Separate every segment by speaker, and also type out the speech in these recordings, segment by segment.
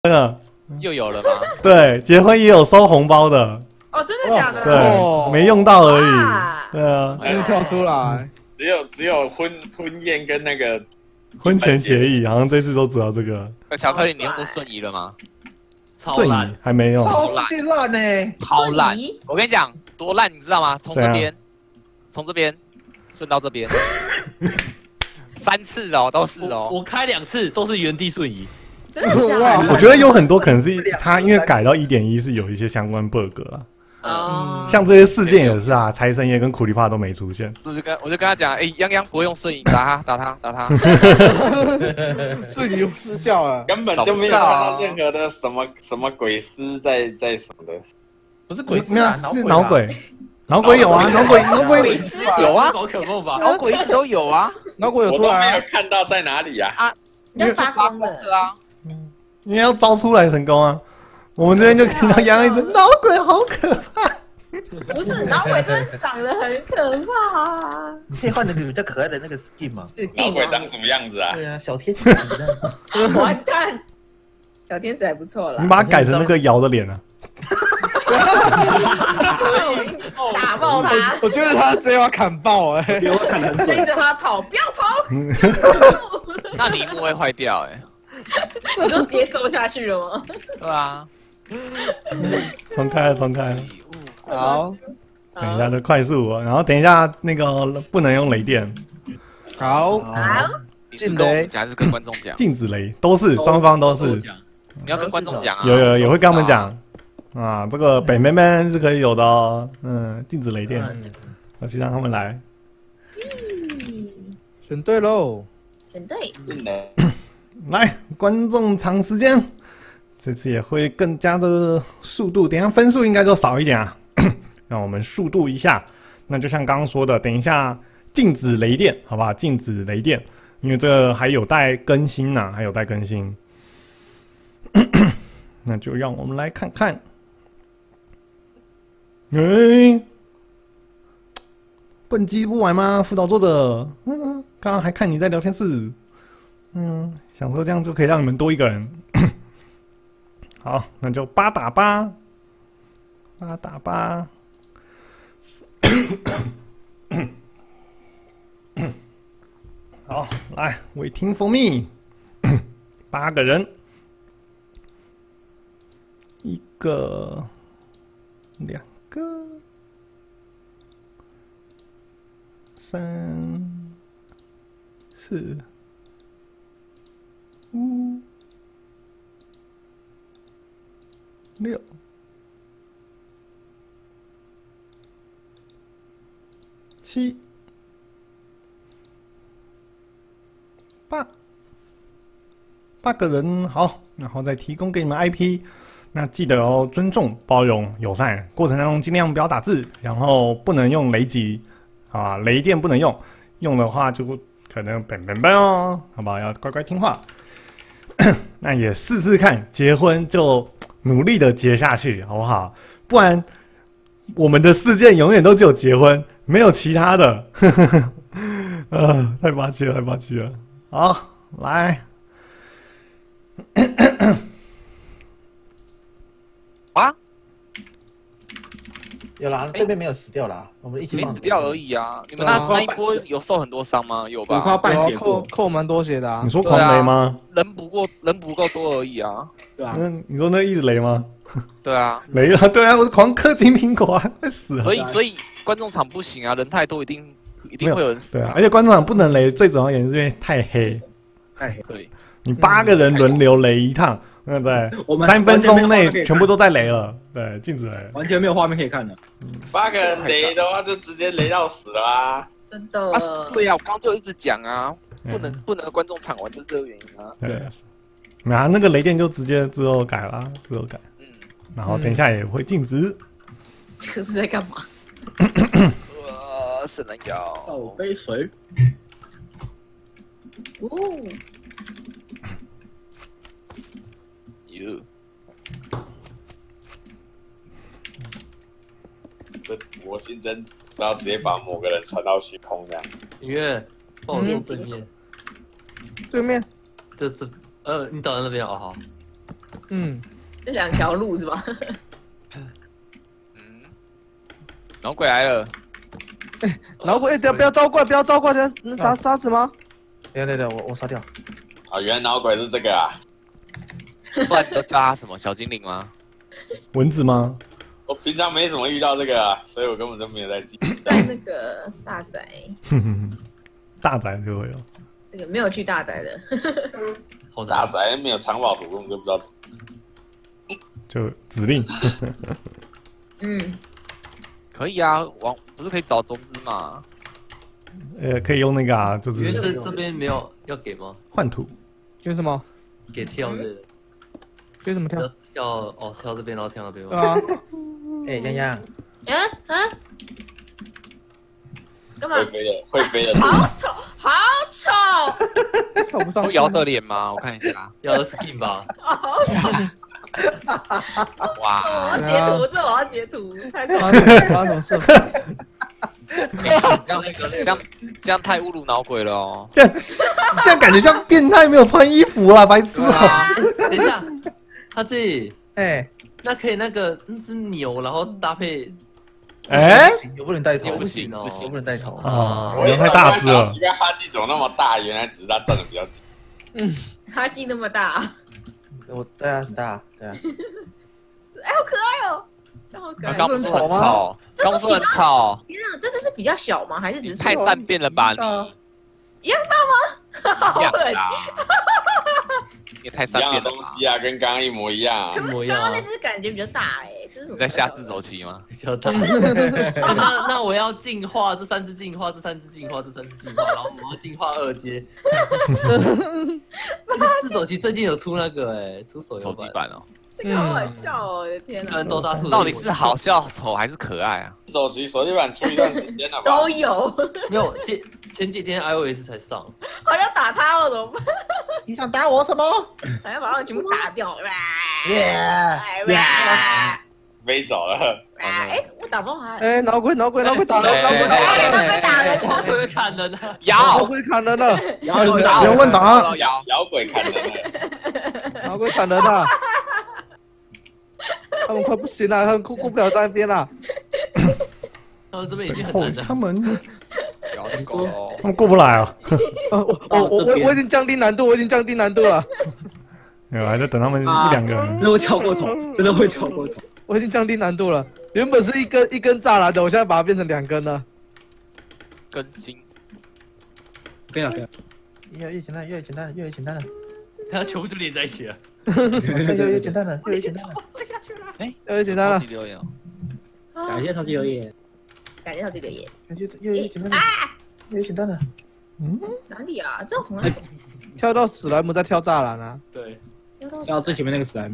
Speaker 1: 又有了吗？
Speaker 2: 对，结婚也有收红包的。
Speaker 3: 哦，真的假的？
Speaker 2: 对，没用到而已。对啊，
Speaker 4: 又跳出来。
Speaker 5: 只有婚宴跟那个
Speaker 2: 婚前协议，好像这次都主要这个。
Speaker 1: 巧克力，你用过瞬移了吗？
Speaker 2: 瞬移还没用。
Speaker 6: 超级烂呢，
Speaker 1: 超烂！我跟你讲，多烂，你知道吗？从这边顺到这边，3次哦，都是哦。
Speaker 7: 我开2次都是原地瞬移。
Speaker 3: 真的假的？
Speaker 2: 我觉得有很多可能是他因为改到1.1是有一些相关 bug 啦。像这些事件也是啊，财神爷跟苦力怕都没出现。
Speaker 1: 我就跟他讲，泱泱不会用瞬移，打他。
Speaker 4: 瞬移失效了，
Speaker 5: 根本就没有看到任何的什么鬼丝在什么的。
Speaker 6: 不是鬼，
Speaker 2: 没有是脑鬼。脑鬼有啊，脑鬼
Speaker 1: 有啊，
Speaker 7: 好可怕吧？
Speaker 1: 脑鬼一直都有啊，
Speaker 4: 脑鬼有出来，
Speaker 5: 我都没有看到在哪里啊？
Speaker 3: 要发光的
Speaker 1: 啊，
Speaker 2: 因为要招出来成功啊。我们这边就听到洋一直脑鬼好可怕。
Speaker 3: 不是脑鬼真的长得很可怕。
Speaker 6: 你可以换那个比较可爱的那个 skin 吗？
Speaker 5: 脑鬼长什么样子啊？
Speaker 6: 对啊，小天使的。
Speaker 3: 完蛋，小天使还不错啦。
Speaker 2: 你把它改成那个瑶的脸啊。
Speaker 3: 打爆他！
Speaker 4: 我觉得他直接要砍爆哎，
Speaker 8: 给我砍得很
Speaker 3: 追
Speaker 8: 准。
Speaker 3: 着他跑，不要跑！
Speaker 1: 那你幕会坏掉哎。
Speaker 3: 你就直接走下去了吗？
Speaker 1: 对啊。
Speaker 2: 重开了。
Speaker 4: 好，
Speaker 2: 等一下就快速，然后等一下那个不能用雷电。
Speaker 4: 好，
Speaker 1: 你是跟我们讲还是跟观众讲？
Speaker 2: 禁止雷都是双方都是。
Speaker 1: 你要跟观众讲啊。
Speaker 2: 有也会跟他们讲啊，这个北妹妹是可以有的哦。禁止雷电，我去让他们来。
Speaker 4: 选对喽，
Speaker 3: 选对。
Speaker 2: 来，观众场时间。这次也会更加的速度，等一下分数应该就少一点啊。让我们速度一下。那就像刚刚说的，等一下禁止雷电，好不好？禁止雷电，因为这个还有待更新呐，还有待更新。那就让我们来看看。笨鸡不玩吗？辅导作者，刚刚还看你在聊天室，想说这样就可以让你们多一个人。好，那就8打8，8打8。好，来，waiting for me， 8个人，1个，2个，3、4、5、6、7、8个人，好，然后再提供给你们 IP， 那记得哦，尊重、包容、友善，过程当中尽量不要打字，然后不能用雷击啊，雷电不能用，用的话就可能笨哦，好不好？要乖乖听话。那也试试看，结婚就努力的结下去，好不好？不然我们的事件永远都只有结婚，没有其他的。太霸气了，太霸气了。好，来。
Speaker 1: 啊？
Speaker 6: 有啦，对面没有死掉啦，我们一起
Speaker 1: 没死掉而已啊！你们那一波有受很多伤吗？有吧？
Speaker 8: 5块半血
Speaker 4: 扣蛮多血的啊。
Speaker 2: 你说狂雷吗？
Speaker 1: 人不够多而已啊。
Speaker 8: 对啊。
Speaker 2: 你说那一直雷吗？
Speaker 1: 对啊。
Speaker 2: 雷啊，对啊，我狂氪金苹果啊，快死了。
Speaker 1: 所以观众场不行啊，人太多一定会有人死。
Speaker 2: 对啊，而且观众场不能雷，最主要原因是因为太黑。
Speaker 8: 太黑。
Speaker 1: 对。
Speaker 2: 你8个人轮流雷一趟。对不对？我们3分钟内全部都在雷了，对，禁止雷，
Speaker 8: 完全没有画面可以看了。
Speaker 5: 8个人雷的话，就直接雷到死了啊！
Speaker 3: 真的。
Speaker 1: 对啊，我刚刚就一直讲啊，不能观众场玩，就是这个原因啊。
Speaker 2: 对，没啊，那个雷电就直接之后改了，之后改。然后等一下也会禁止。
Speaker 3: 这个是在干嘛？
Speaker 1: 圣人妖。
Speaker 8: 倒杯水。
Speaker 5: 这魔性真，然后直接把某个人传到虚空这样。
Speaker 7: 音乐，帮我做对面。
Speaker 4: 对面。
Speaker 7: 你倒在那边哦，好。
Speaker 3: 这2条路是吧？
Speaker 1: 脑鬼来了，
Speaker 4: 老鬼，不要招怪，不要招怪，能打杀死吗？
Speaker 6: 对，我杀掉。
Speaker 5: 啊，原来脑鬼是这个啊！
Speaker 1: 不然你都叫他什么小精灵吗？
Speaker 2: 蚊子吗？
Speaker 5: 我平常没怎么遇到这个啊，所以我根本就没有在记。
Speaker 3: 在那个大宅，
Speaker 2: 大宅就会有。
Speaker 3: 这个没有去大宅的，
Speaker 7: 好
Speaker 5: 大
Speaker 7: 难。
Speaker 5: 宅没有藏宝图，根本就不知道怎么。
Speaker 2: 就指令。
Speaker 1: 可以啊，不是可以找种子吗？
Speaker 2: 可以用那个啊，就是
Speaker 7: 原这边没有要给吗？
Speaker 2: 换图。
Speaker 4: 有什么？
Speaker 7: 给跳的，
Speaker 4: 有什么跳？
Speaker 7: 跳这边，然后跳那边
Speaker 4: 对啊。
Speaker 6: 哎，洋洋，
Speaker 3: 干嘛？
Speaker 5: 会飞的。
Speaker 3: 好丑，好丑！
Speaker 4: 跳不上。
Speaker 1: 说摇的脸吗？我看一下。
Speaker 7: 要的 skin 吧？
Speaker 1: 哇！
Speaker 3: 我要截图，这我要截图，太丑了。
Speaker 4: 发生什么事？
Speaker 1: 这样太侮辱脑鬼了哦。
Speaker 2: 这样感觉像变态没有穿衣服啊，白痴啊！
Speaker 7: 等一下，他这
Speaker 6: 那
Speaker 7: 可以那只牛，然后搭配。
Speaker 6: 有不能带头，
Speaker 1: 也不行
Speaker 7: 哦，
Speaker 6: 不能带头
Speaker 2: 啊，人太大只了。
Speaker 5: 奇怪，哈基怎么那么大？原来只是他站的比较近。
Speaker 3: 哈基那么大，
Speaker 6: 对啊，很大，对啊。
Speaker 3: 哎，好可爱哦，这好可爱。
Speaker 1: 刚不是很吵，刚不是很吵。
Speaker 3: 天啊，这只是比较小吗？还是只是
Speaker 1: 太善变了吧你？
Speaker 3: 一样大吗？好恶心！
Speaker 1: 也太善变了
Speaker 5: 东西啊，跟刚刚一模一样啊。
Speaker 3: 可是刚刚那只感觉比较大哎，这是什么？
Speaker 1: 你在下自走棋吗？
Speaker 7: 比较大。那我要进化这3只进化，这3只进化，这3只进化，然后我要进化2阶。自走棋最近有出那个出手
Speaker 1: 机版哦。
Speaker 3: 这个好好笑哦！我的天哪！
Speaker 1: 到底是好笑、丑还是可爱啊？
Speaker 5: 手机手机版出一段时间了吧？
Speaker 3: 都有。
Speaker 7: 没有，前几天 iOS 才上。
Speaker 3: 好想打他哦，怎么办？
Speaker 6: 你想打我什么？
Speaker 3: 好像把他们全部打掉。
Speaker 5: 飞走了。
Speaker 3: 哎，我打不好。
Speaker 4: 哎，脑鬼打了，
Speaker 3: 脑鬼打了，
Speaker 7: 脑鬼砍人了，
Speaker 4: 脑鬼砍人了，
Speaker 2: 有人问答，
Speaker 5: 摇鬼砍人了，
Speaker 4: 脑鬼砍人了。他们快不行了，他们过不了那边了。
Speaker 7: 他们这边已经很难了。
Speaker 2: 他们
Speaker 1: 他
Speaker 2: 们过不来啊！
Speaker 4: 我已经降低难度，了。
Speaker 2: 有还在等他们1-2个人。
Speaker 8: 真的会跳过头，真的会跳过头。
Speaker 4: 我已经降低难度了，原本是一根栅栏的，我现在把它变成2根了。
Speaker 1: 更新。
Speaker 8: 对啊。
Speaker 6: 越来越简单了。
Speaker 7: 它全部就连在一起了。
Speaker 6: 越来越简单了。
Speaker 3: 摔下去了。
Speaker 1: 哎，
Speaker 4: 越来越简单了。
Speaker 8: 感谢超级留言。
Speaker 3: 感谢超级留言。
Speaker 6: 越来越简单了。越来越简单了。
Speaker 3: 哪里啊？这要从哪里？
Speaker 4: 跳到史莱姆再跳栅栏啊？
Speaker 7: 对。
Speaker 8: 跳到最前面那个史莱姆。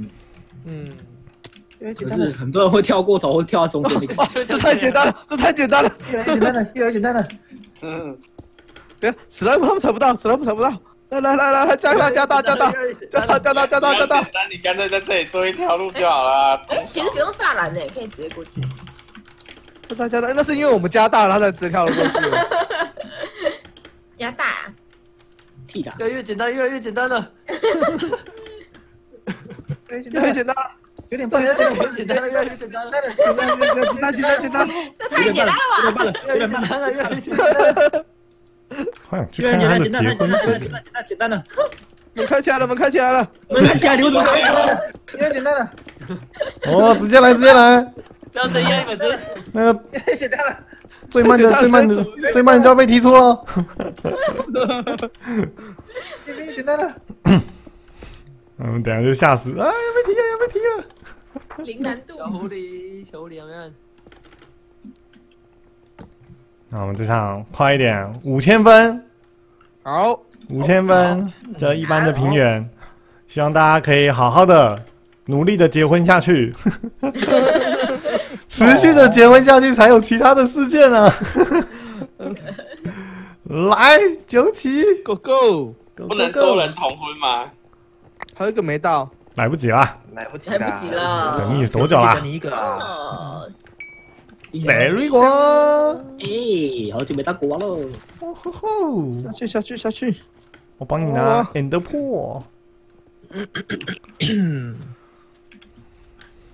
Speaker 6: 可
Speaker 8: 是很多人会跳过头，或跳到中间那个。
Speaker 4: 这太简单了，越来越简单了。对，史莱姆他们踩不到，来，加大。
Speaker 5: 那你干脆在这里做一条路就好了。
Speaker 3: 其实不用栅栏呢，可以直接过去。
Speaker 4: 加大，那是因为我们加大了，他才直接跳了过去。
Speaker 3: 加大。
Speaker 8: 替打。
Speaker 7: 越来越简单了。
Speaker 4: 越来越简单了。有点笨，
Speaker 7: 越来越简单了。
Speaker 4: 简单。这
Speaker 3: 太简单了吧？
Speaker 7: 越来越简单了。
Speaker 2: 好想去看他的结婚式。
Speaker 8: 简单了。
Speaker 4: 门开起来了。
Speaker 8: 门开起来，你为什么开了？
Speaker 6: 越简单了。
Speaker 2: 哦，直接来。
Speaker 7: 这样子压一本真。
Speaker 2: 那个
Speaker 6: 越简单了。
Speaker 2: 最慢的就要被踢出了。
Speaker 6: 越简单了。
Speaker 2: 等下就吓死！要被踢了。
Speaker 3: 零难度。
Speaker 7: 小狐狸有没有？
Speaker 2: 那我们这场快一点，5000分。
Speaker 4: 好
Speaker 2: ，5000分，这一般的平原，希望大家可以好好的、努力的结婚下去，持续的结婚下去，才有其他的事件啊！来，9起
Speaker 4: ，Go Go，
Speaker 5: 不能多人同婚吗？
Speaker 4: 还有一个没到，
Speaker 2: 来不及啦，
Speaker 3: 来不及了，
Speaker 2: 等你多久啦？
Speaker 6: 你一个啊。
Speaker 2: Very 国，
Speaker 8: 好久没打国王喽！
Speaker 4: 下去！
Speaker 2: 我帮你拿 End 破。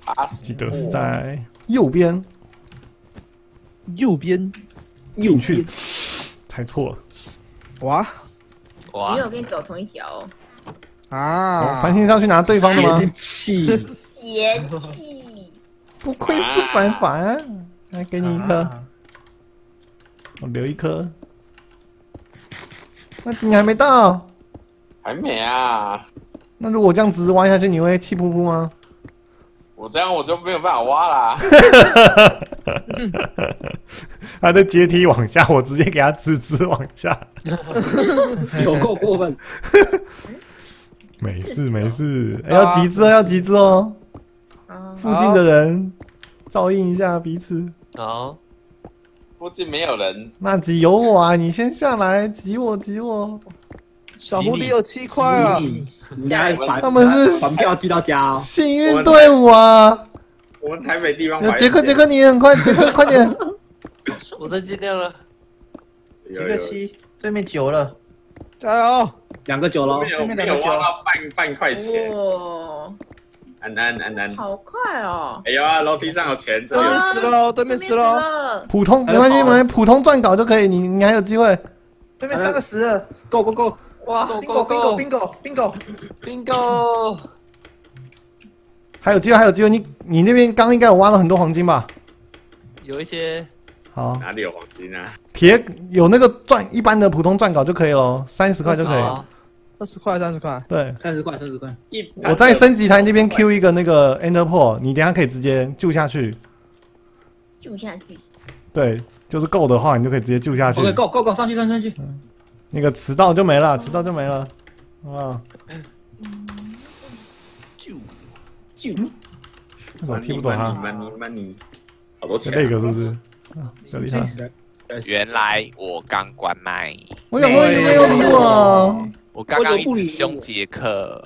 Speaker 2: 记得是在右边
Speaker 4: 右边
Speaker 2: 进去，猜错了。
Speaker 4: 哇
Speaker 3: 因为我跟你走同一条哦。
Speaker 4: 啊！
Speaker 2: 繁星是要去拿对方的吗？
Speaker 8: 气，
Speaker 3: 嫌弃。
Speaker 2: 不愧是凡，来给你一颗，我留一颗。那你还没到，
Speaker 5: 还没啊？
Speaker 2: 那如果这样直挖下去，你会气噗噗吗？
Speaker 5: 我这样我就没有办法挖啦。
Speaker 2: 他的阶梯往下，我直接给他直往下。
Speaker 8: 有够过分。
Speaker 2: 没事，要集资哦。附近的人照应一下彼此。
Speaker 7: 好，
Speaker 5: 附近没有人。
Speaker 2: 那集有我啊，你先下来，挤我。
Speaker 4: 小狐狸有7块了，
Speaker 2: 他们是
Speaker 8: 船票寄到家哦。
Speaker 2: 幸运队伍啊。
Speaker 5: 我们台北地方
Speaker 2: 杰克你也很快，杰克快点。
Speaker 7: 我在尽量了。
Speaker 6: 7个7，对面9了，
Speaker 4: 加油
Speaker 8: ！2个9了，
Speaker 5: 对面有挖到半块钱。
Speaker 3: 哇，
Speaker 5: 安，
Speaker 3: 好快哦！
Speaker 5: 哎呀，楼梯上有钱，
Speaker 4: 对面死了，对面死了。
Speaker 2: 普通没关系，普通撰稿就可以，你还有机会。
Speaker 6: 对面3个10了
Speaker 8: ，Go！
Speaker 3: 哇
Speaker 6: ，bingo！
Speaker 2: 还有机会，你那边刚应该有挖了很多黄金吧？
Speaker 7: 有一些。
Speaker 2: 好，
Speaker 5: 哪里有黄金啊？
Speaker 2: 有那个一般的普通撰稿就可以了，30块就可以。
Speaker 4: 20块，
Speaker 2: 对
Speaker 8: ，30块。
Speaker 2: 我在升级台那边 Q 一个那个 Ender Pearl， 你等一下可以直接救下去。对，就是够的话，你就可以直接救下去。
Speaker 8: OK，Go，上去。
Speaker 2: 那个迟到就没了，好不好？
Speaker 8: 救！
Speaker 2: 为什么踢不走他
Speaker 5: ？Money， 好多钱。
Speaker 2: 那个是不是？小厉害。
Speaker 1: 原来我刚关麦。
Speaker 2: 我想说你没有理我。
Speaker 1: 我刚刚一直凶杰克。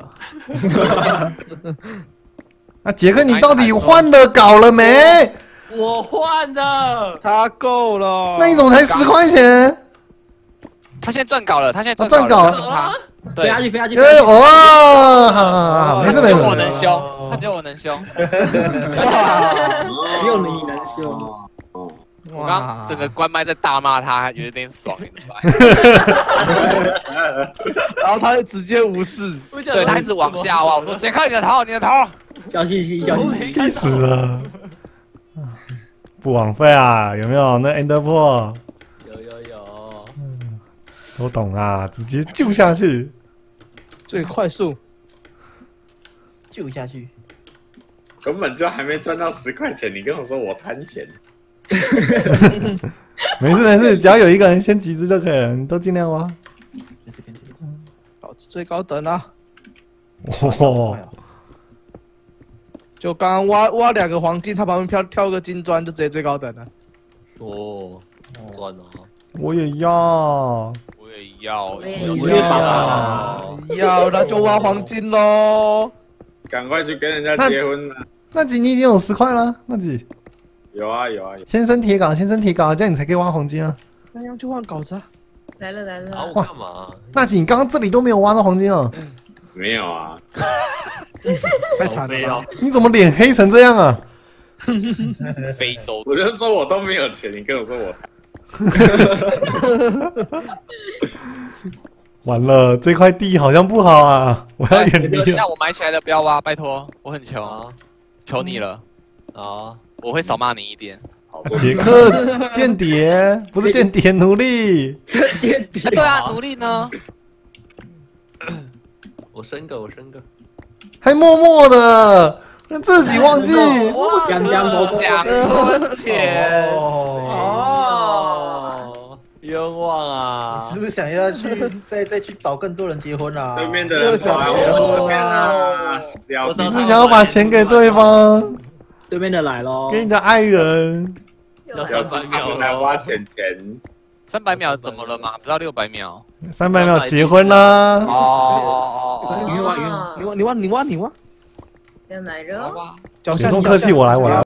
Speaker 2: 那杰克，你到底换了稿了没？
Speaker 7: 我换的。
Speaker 4: 他够了。
Speaker 2: 那你怎么才10块钱？
Speaker 1: 他现在撰稿了，
Speaker 2: 撰稿
Speaker 1: 了。
Speaker 8: 飞下去。
Speaker 2: 哦，好，没事。
Speaker 1: 只有我能凶，他只有我能凶。
Speaker 8: 只有你能凶。
Speaker 1: 我刚整个关麦在大骂他，有点爽，你知道吗？
Speaker 4: 然后他就直接无视，
Speaker 1: 对他一直往下挖。我说：“杰克，你的头。”
Speaker 8: 小心，
Speaker 2: 气死了！不枉费啊，有没有？那 Ender Pearl
Speaker 7: 有。
Speaker 2: 我懂啊，直接救下去，
Speaker 4: 最快速
Speaker 6: 救下去，
Speaker 5: 根本就还没赚到10块钱，你跟我说我贪钱。
Speaker 2: 没事，只要有一个人先集资就可以了，你都尽量挖。
Speaker 4: 保持最高等啊！
Speaker 2: 哇！
Speaker 4: 就刚刚挖2个黄金，他旁边跳个金砖，就直接最高等了。
Speaker 7: 哦，赚了。
Speaker 2: 我也要，
Speaker 4: 那就挖黄金喽！
Speaker 5: 赶快去跟人家结婚了。
Speaker 2: 那集你已经有10块了，那集。
Speaker 5: 有啊！
Speaker 2: 先生铁杆，这样你才可以挖黄金啊！
Speaker 4: 那样就换稿子啊！
Speaker 3: 来了！
Speaker 7: 啊，我干嘛？
Speaker 2: 那集你刚刚这里都没有挖到黄金哦？
Speaker 5: 没有啊！
Speaker 4: 太惨了！
Speaker 2: 你怎么脸黑成这样啊？
Speaker 1: 非洲，
Speaker 5: 我就说我都没有钱，你跟我说我。
Speaker 2: 完了，这块地好像不好啊！我要远离。
Speaker 1: 那我买起来的不要挖，拜托，我很穷，求你了啊！我会少骂你一点。
Speaker 2: 杰克，间谍不是间谍，奴隶。
Speaker 1: 对啊，奴隶呢？
Speaker 7: 我升个。
Speaker 2: 还默默的，自己忘记。
Speaker 8: 香
Speaker 1: 婚钱
Speaker 7: 哦，冤枉啊！
Speaker 6: 你是不是想要去再去找更多人结婚啊？
Speaker 5: 对面的人想要我啊！
Speaker 2: 你是想要把钱给对方？
Speaker 8: 对面的来咯，
Speaker 2: 给你的爱人。
Speaker 7: 要300秒
Speaker 5: 来挖钱
Speaker 1: ，300秒怎么了吗？不到600秒。
Speaker 2: 300秒结婚啦！
Speaker 4: 你挖，
Speaker 3: 要来着。
Speaker 2: 有这么客气，我来。